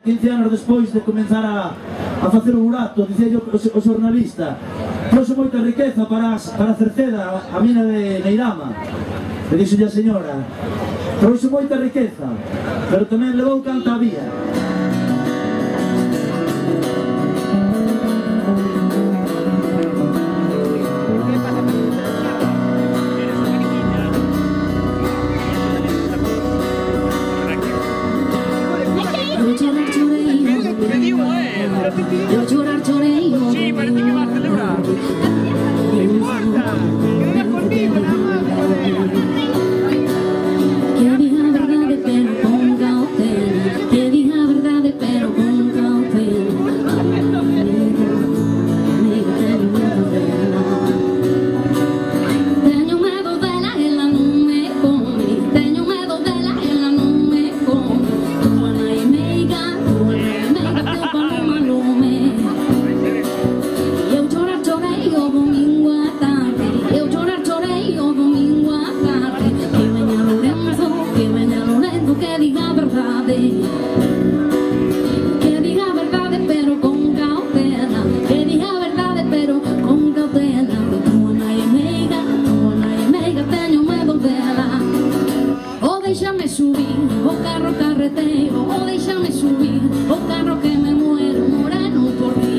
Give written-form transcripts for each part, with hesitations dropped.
15 anos despois de comenzar a facer o burato, dicía o xornalista, trouxe moita riqueza para Cerceda, a mina de Neirama. E dixo a señora, trouxe moita riqueza, pero tamén levou canta había. Yo llorar lloré. Sí, parece que va a celebrar. ¡Me importa! ¡Queda conmigo nada más! Que diga verdade pero con cautela. Que diga verdade pero con cautela. Teño medo dela, ela non me come. Teño medo dela, ela non me come. Tua nai meiga, teu paloma lume. Eu chorar chorei o domingo à tarde. Eu chorar chorei o domingo à tarde. Que venha Lorenzo, que diga a verdade. Que diga a verdade pero con cautela. Que diga a verdade pero con cautela. Tua nai meiga, teño medo dela. O déixame subir o carro carreteiro. O déixame subir o carro que me muero moreno por ti.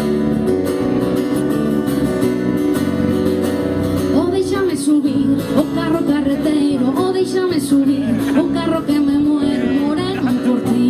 O déixame subir o carro carreteiro. O déixame subir o carro que me muero moreno por ti.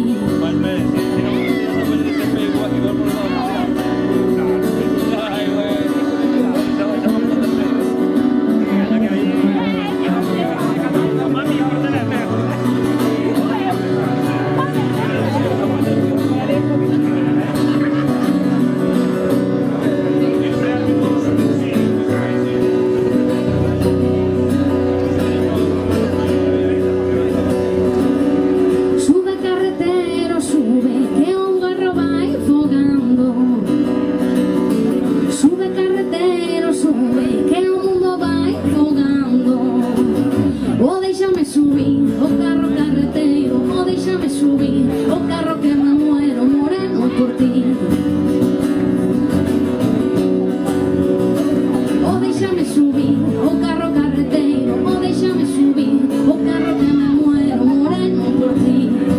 Sube carretero, sube, que un barro vai fogando. Sube carretero, sube, que o mundo vai fogando. O déixame subir o carro carreteiro. O déixame subir o carro que me muero moreno por ti. O déixame subir o carro carreteiro. O déixame subir o carro que me muero moreno por ti.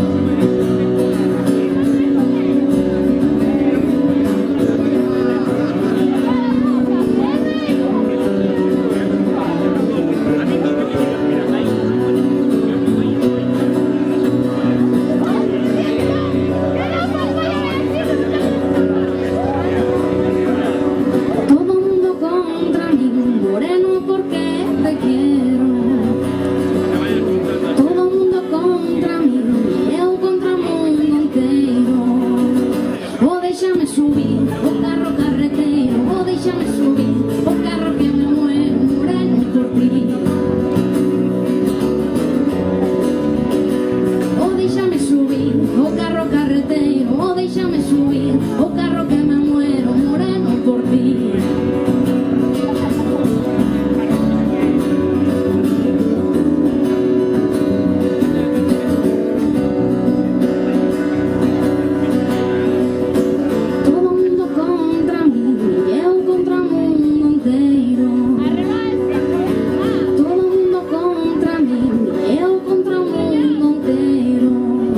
Todo mundo contra mí, moreno, porque te quiero. Todo mundo contra mí, eu contra o mundo inteiro. O déixame subir o carro carreteiro. O déixame subir o carro que me muero moreno por ti. O déixame subir o carro carreteiro. O déixame subir o carro que me muero moreno por ti. Todo mundo contra mí, eu contra o mundo inteiro. Todo mundo contra mí, eu contra o mundo inteiro.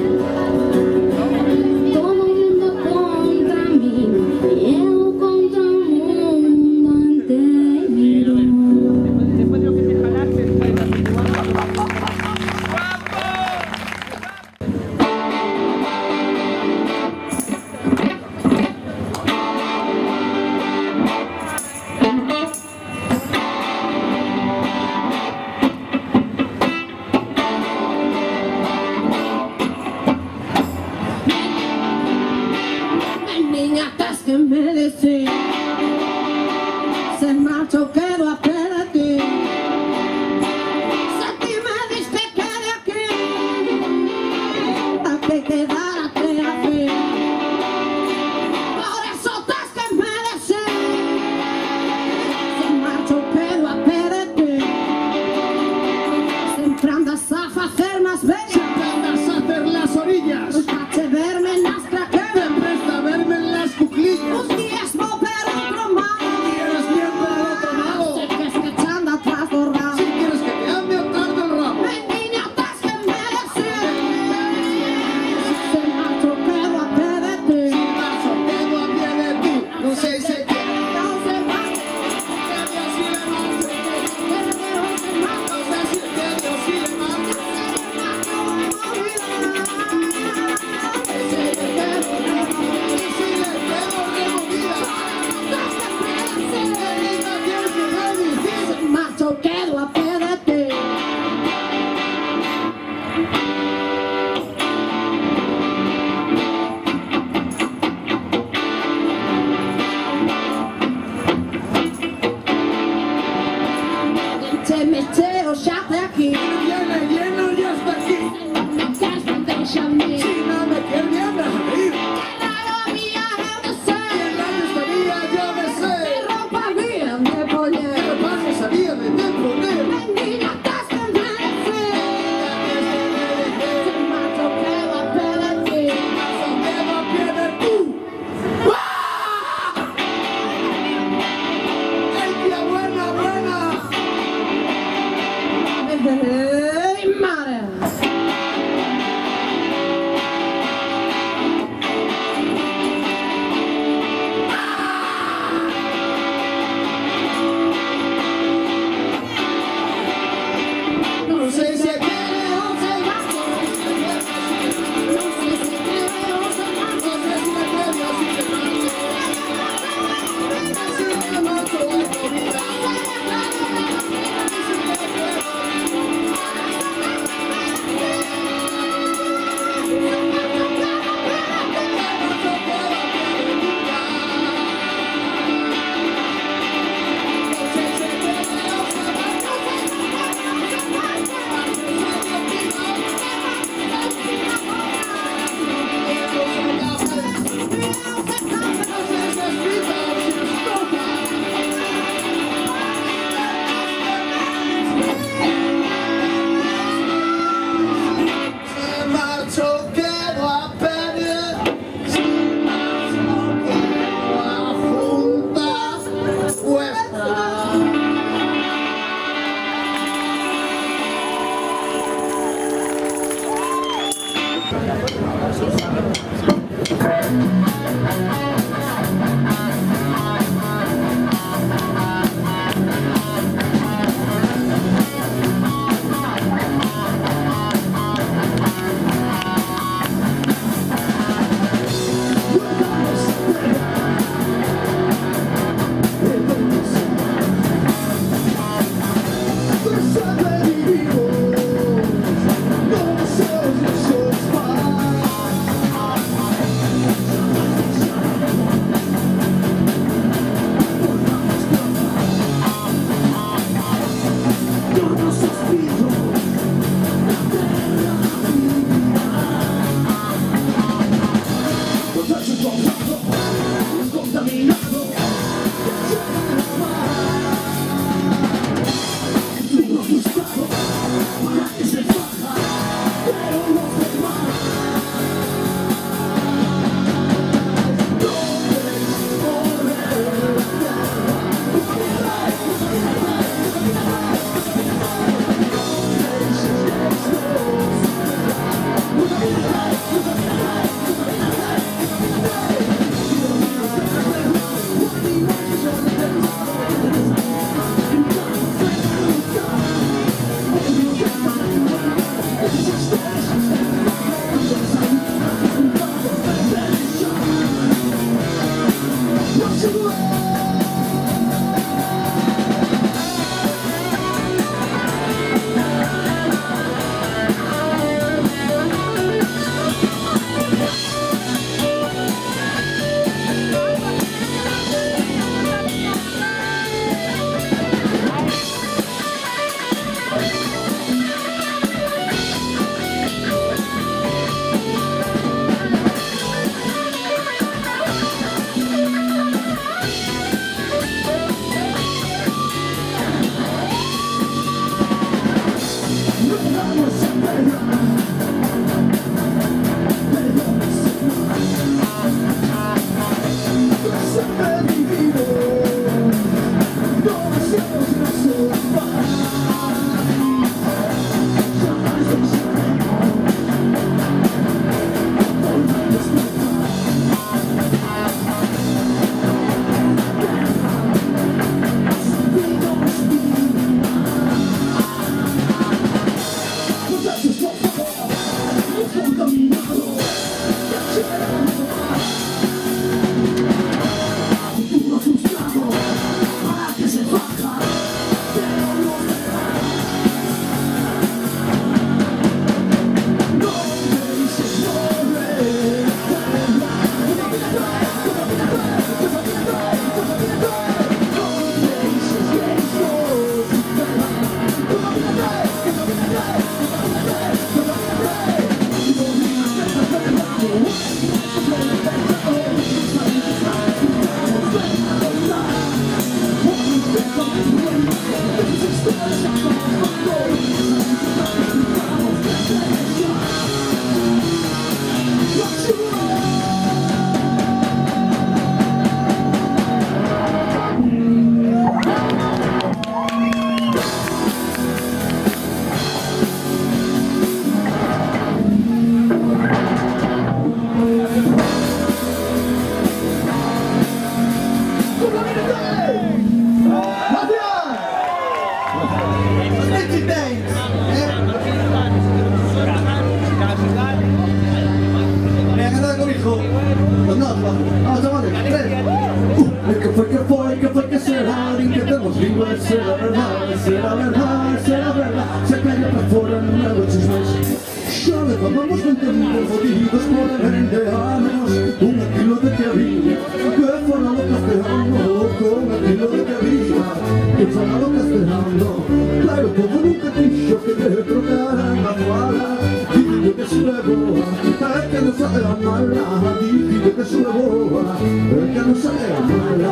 Todo mundo contra mí, eu contra o mundo inteiro. Después de lo que te jalaste, Niñatas que me decían, se marchó, quedo a ti. Si a ti me diste que de aquí, a que quedarte aquí. Por eso tas que me decían, se marchó, quedo a ti. Siempre andas a hacer más bellas, andas a hacer las orillas. a verme en las Vamos, chavales, ¿qué fue, qué será? Alguien que tenemos vivo, será verdad, se calla para fuera, no nuevo chismes. Ya le tomamos 20 minutos jodidos por 20 años, un kilo de que había, que fuera lo que esperando, con el kilo de que había, que fuera lo que esperando. Claro, como nunca dicho que te trocaran la cuadra, diciendo que sube boa, es que no sale la mala, diciendo que sube boa, es que no sale la mala.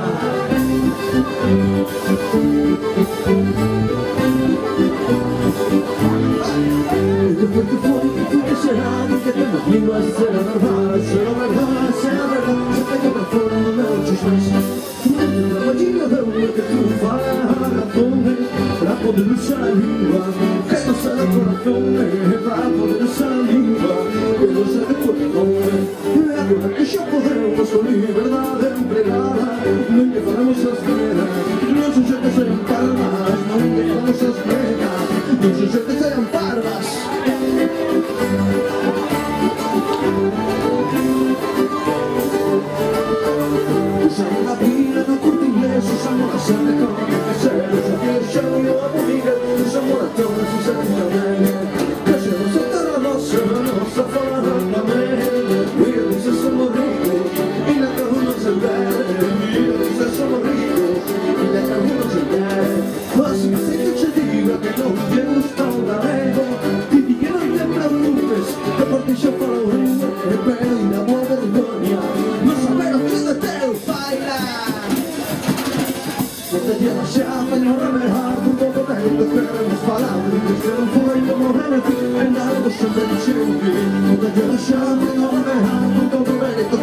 ¿Qué será? ¿Qué tenemos lengua? ¿Será verdad? ¿Será verdad? Se cayó para fuera, no veo chismes. La gallina de un que triunfa, la come, para poder usar la lengua, que no sale el corazón, para poder usar la lengua, que no sale el corazón. Ahora que ya podemos con libertad empleada, no empezaremos a esperar, no sé que sean palmas, no empezaremos a esperar, no sé que sean palmas. Usamos la pila, no corta inglés, usamos la sangre con el casero, usamos el show y la amiga, usamos la toma, si se quita bien, que se nos enterra los hermanos, a fuera la mente, mira, dice somos ricos, y la que uno se ve, mira, dice somos ricos, y la que uno se ve, así que sé que te diga que no te gusta un amigo, y que no te preocupes, que por ti yo para un ritmo, pero y la voz de gloria, no sabemos que de teo baila. No te llevas ya, pero remejar, tu poco de lo que queremos palabras, que no fue como remetir, en algo siempre dice un fin. No te llevas ya, pero remejar, tu poco de lo que